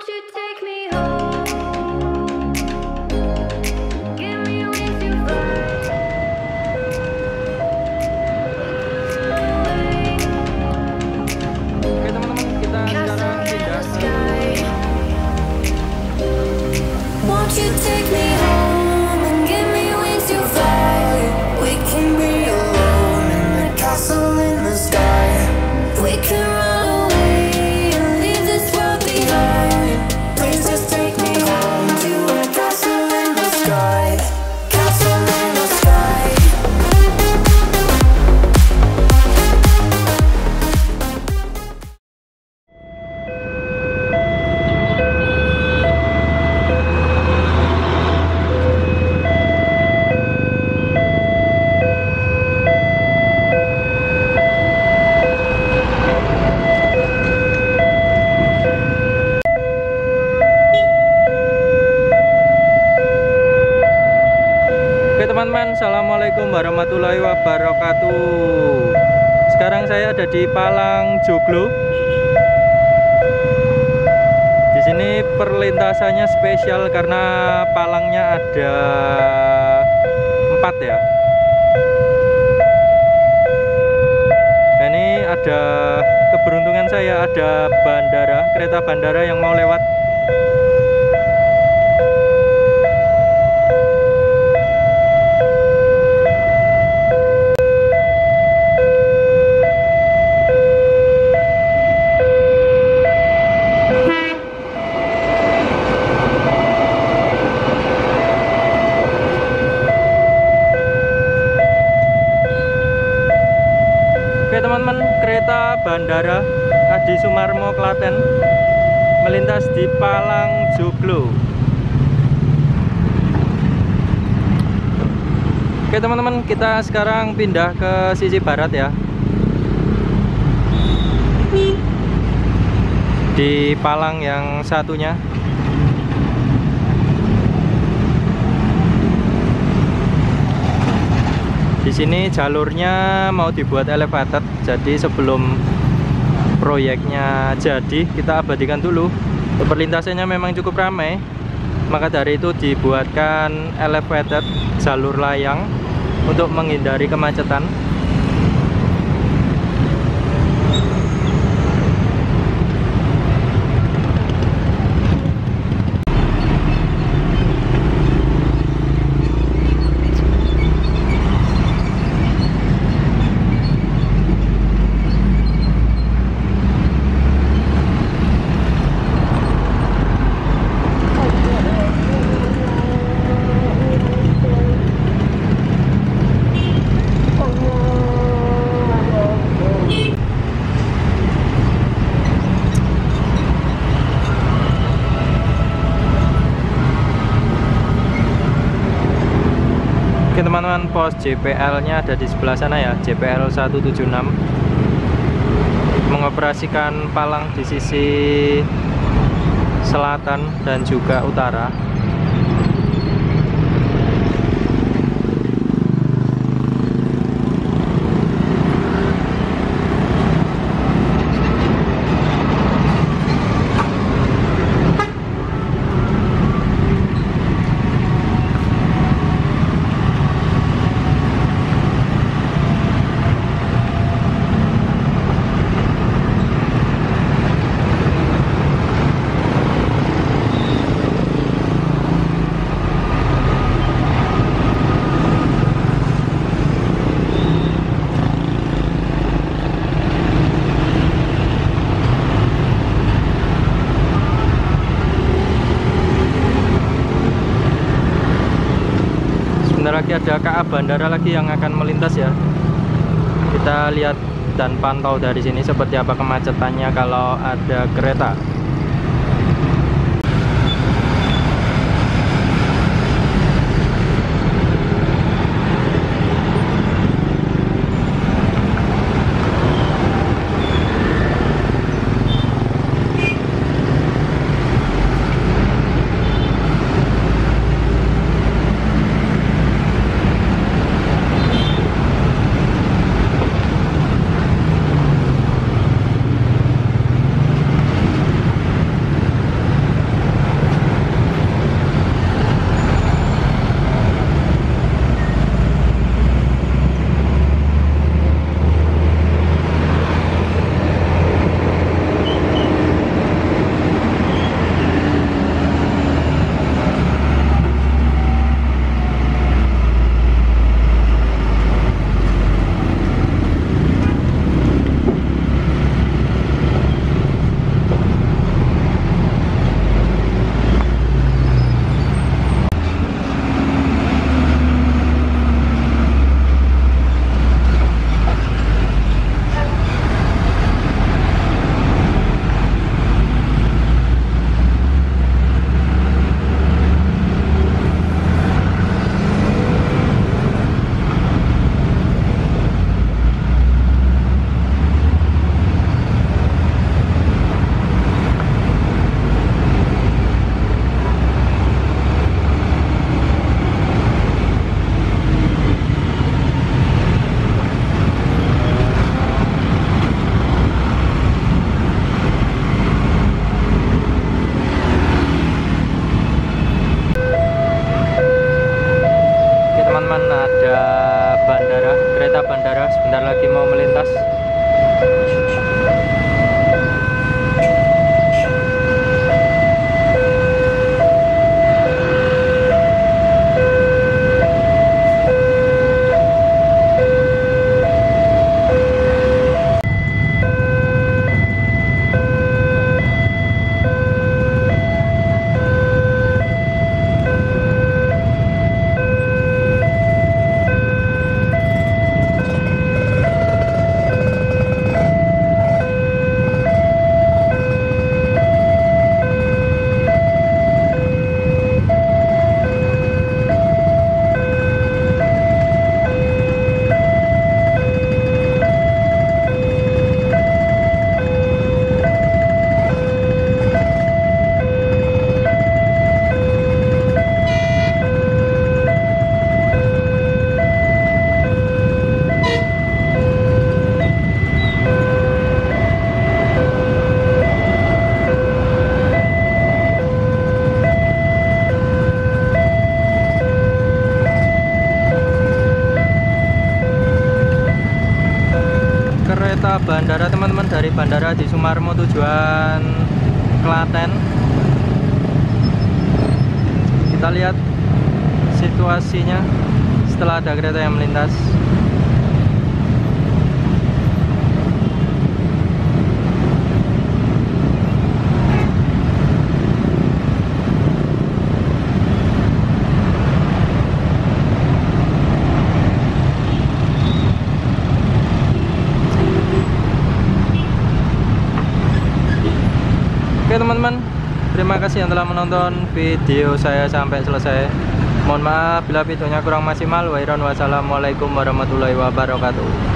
Won't you take me home? Get me with your fire. Oke teman-teman, kita sekarang pindah ke Won't you take me home and get me with your fire? We can be alone in the castle in the sky. We can run away and leave this world behind. Please just take me home to a castle in the sky. Castle in the sky. Oke teman-teman, assalamualaikum warahmatullahi wabarakatuh. Sekarang saya ada di Palang Joglo. Di sini perlintasannya spesial karena palangnya ada 4 ya. Nah, ini ada keberuntungan saya, ada bandara, kereta bandara yang mau lewat. Oke teman-teman, kereta bandara Adi Sumarmo Klaten melintas di Palang Joglo. Oke teman-teman, kita sekarang pindah ke sisi barat ya. Di Palang yang satunya. Di sini jalurnya mau dibuat elevated, jadi sebelum proyeknya jadi kita abadikan dulu. Perlintasannya memang cukup ramai, maka dari itu dibuatkan elevated jalur layang untuk menghindari kemacetan. Oke teman-teman, pos JPL nya ada di sebelah sana ya, JPL 176 mengoperasikan Palang di sisi selatan dan juga utara. Sebentar lagi ada KA Bandara lagi yang akan melintas ya. Kita lihat dan pantau dari sini seperti apa kemacetannya kalau ada kereta. kita bandara teman-teman, dari Bandara Adi Sumarmo tujuan Klaten. Kita lihat situasinya setelah ada kereta yang melintas. Oke teman-teman, terima kasih yang telah menonton video saya sampai selesai. Mohon maaf bila videonya kurang maksimal. Wassalamualaikum warahmatullahi wabarakatuh.